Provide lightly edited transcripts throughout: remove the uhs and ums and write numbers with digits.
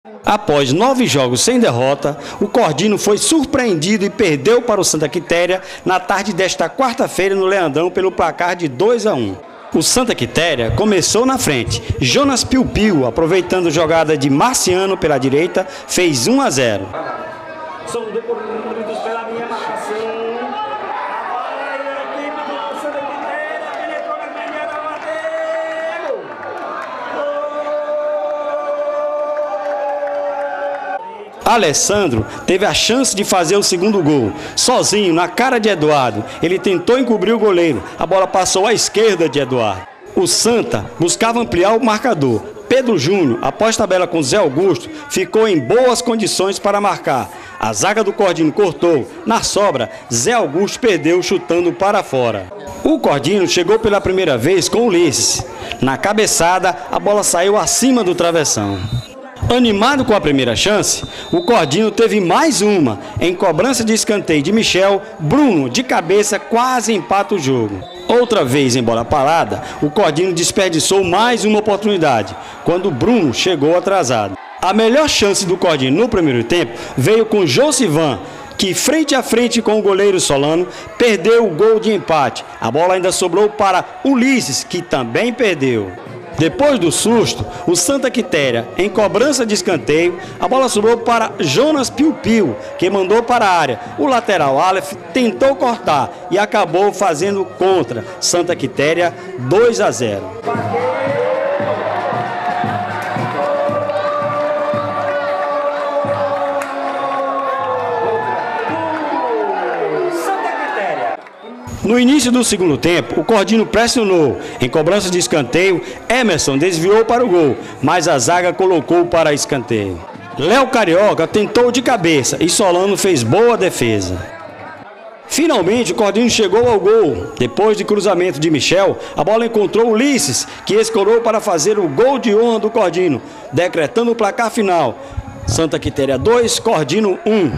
Após 9 jogos sem derrota, o Cordino foi surpreendido e perdeu para o Santa Quitéria na tarde desta quarta-feira no Leandrão pelo placar de 2-1. O Santa Quitéria começou na frente. Jonas Piu Piu, aproveitando jogada de Marciano pela direita, fez 1-0. São decorridos pela minha marcação. Alessandro teve a chance de fazer o segundo gol. Sozinho, na cara de Eduardo, ele tentou encobrir o goleiro. A bola passou à esquerda de Eduardo. O Santa buscava ampliar o marcador. Pedro Júnior, após tabela com Zé Augusto, ficou em boas condições para marcar. A zaga do Cordino cortou. Na sobra, Zé Augusto perdeu chutando para fora. O Cordino chegou pela primeira vez com Ulisses. Na cabeçada, a bola saiu acima do travessão. Animado com a primeira chance, o Cordino teve mais uma. Em cobrança de escanteio de Michel, Bruno, de cabeça, quase empata o jogo. Outra vez em bola parada, o Cordino desperdiçou mais uma oportunidade, quando Bruno chegou atrasado. A melhor chance do Cordino no primeiro tempo veio com Josivan, que frente a frente com o goleiro Solano, perdeu o gol de empate. A bola ainda sobrou para Ulisses, que também perdeu. Depois do susto, o Santa Quitéria, em cobrança de escanteio, a bola sobrou para Jonas Piu Piu, que mandou para a área. O lateral Aleph tentou cortar e acabou fazendo contra. Santa Quitéria 2-0. No início do segundo tempo, o Cordino pressionou. Em cobrança de escanteio, Emerson desviou para o gol, mas a zaga colocou para escanteio. Léo Carioca tentou de cabeça e Solano fez boa defesa. Finalmente, o Cordino chegou ao gol. Depois de cruzamento de Michel, a bola encontrou Ulisses, que escorou para fazer o gol de honra do Cordino, decretando o placar final. Santa Quitéria 2, Cordino 1.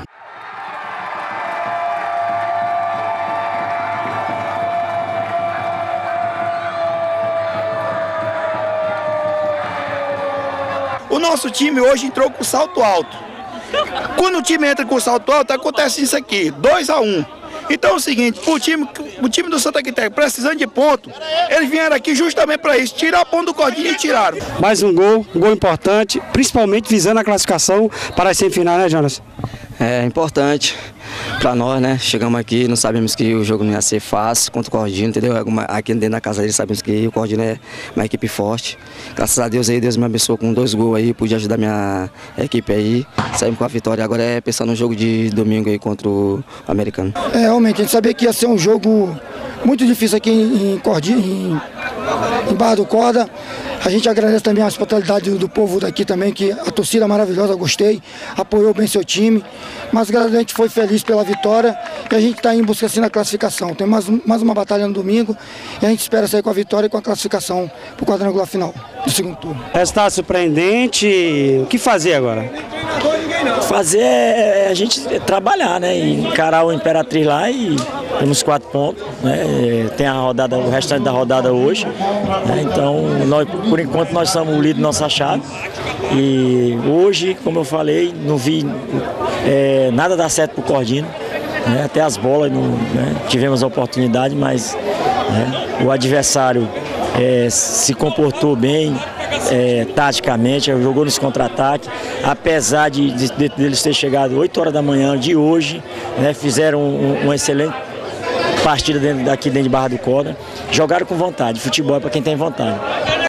O nosso time hoje entrou com salto alto. Quando o time entra com salto alto, acontece isso aqui, 2-1. Então é o seguinte, o time do Santa Quitéria precisando de ponto, eles vieram aqui justamente para isso, tirar a ponto do Cordino e tiraram. Mais um gol importante, principalmente visando a classificação para as semifinais, né, Jonas? É importante para nós, né? Chegamos aqui, não sabemos que o jogo não ia ser fácil contra o Cordino, entendeu? Aqui dentro da casa dele sabemos que o Cordino é uma equipe forte. Graças a Deus aí, Deus me abençoou com 2 gols aí, pude ajudar minha equipe aí. Saímos com a vitória, agora é pensar no jogo de domingo aí contra o Americano. Realmente, a gente sabia que ia ser um jogo muito difícil aqui em Cordino, em Barra do Corda. A gente agradece também a hospitalidade do povo daqui também, que a torcida maravilhosa, gostei, apoiou bem seu time, mas a gente foi feliz pela vitória e a gente está em busca assim na classificação. Tem mais uma batalha no domingo e a gente espera sair com a vitória e com a classificação para o quadrangular final do segundo turno. Resultado surpreendente, o que fazer agora? Fazer é a gente trabalhar, né? E encarar o Imperatriz lá e temos 4 pontos, né? Tem a rodada, o restante da rodada hoje, né? Então, por enquanto nós somos o líder da nossa chave e hoje, como eu falei, não vi nada dar certo para o Cordino, né? Até as bolas, né? Tivemos a oportunidade, mas o adversário se comportou bem, taticamente, jogou nos contra-ataques, apesar de eles terem chegado 8 horas da manhã de hoje, né, fizeram uma excelente partida dentro de Barra do Corda, jogaram com vontade, futebol é para quem tem vontade.